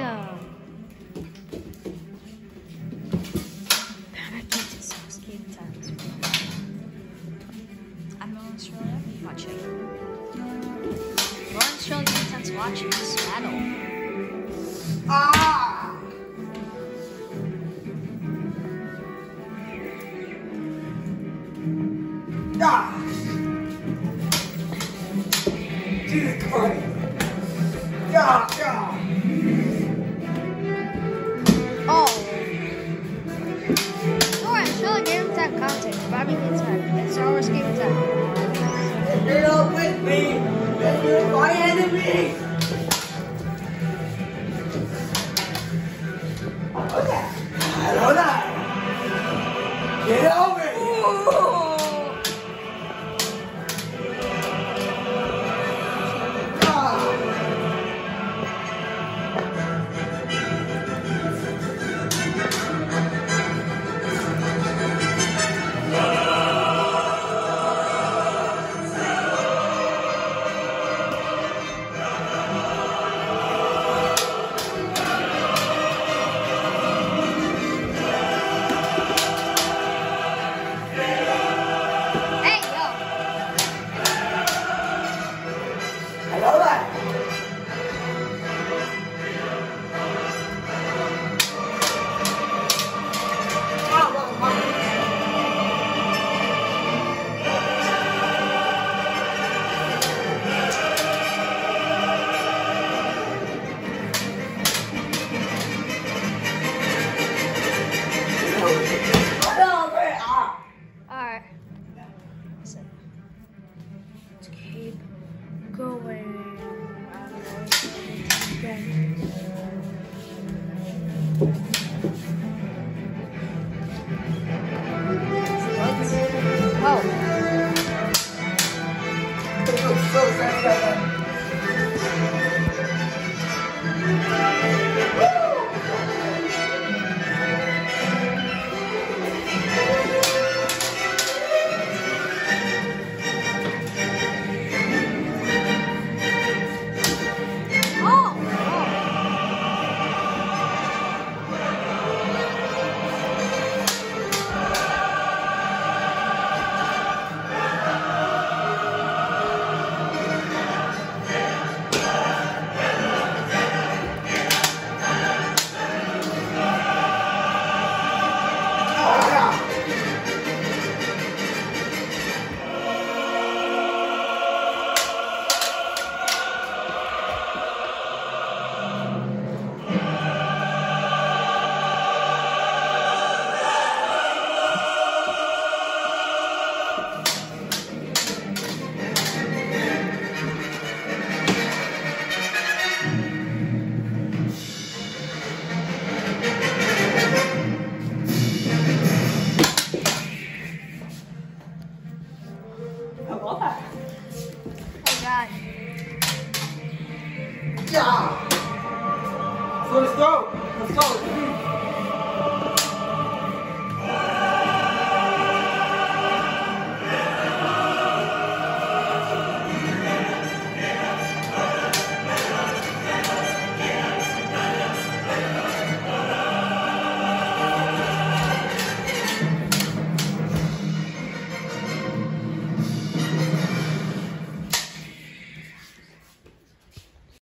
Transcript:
Australia. Game times. I'm in Australia watching. We're in Australia game times watching this battle. Ah! Ah! Jesus Christ! Yeah, yeah! Oh! Alright, Australia game time content. Bobby game time. It's Star Wars game time. If you're not with me, then you're my enemy! Okay. Hello there! Get over here! Let's keep going. Yeah. So let's go. Let's go.